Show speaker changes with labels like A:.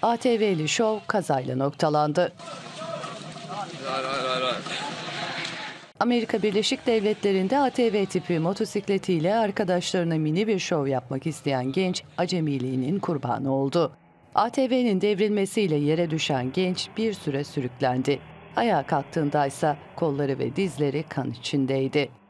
A: ATV'li şov kazayla noktalandı. Amerika Birleşik Devletleri'nde ATV tipi motosikletiyle arkadaşlarına mini bir şov yapmak isteyen genç acemiliğinin kurbanı oldu. ATV'nin devrilmesiyle yere düşen genç bir süre sürüklendi. Ayağa kalktığındaysa kolları ve dizleri kan içindeydi.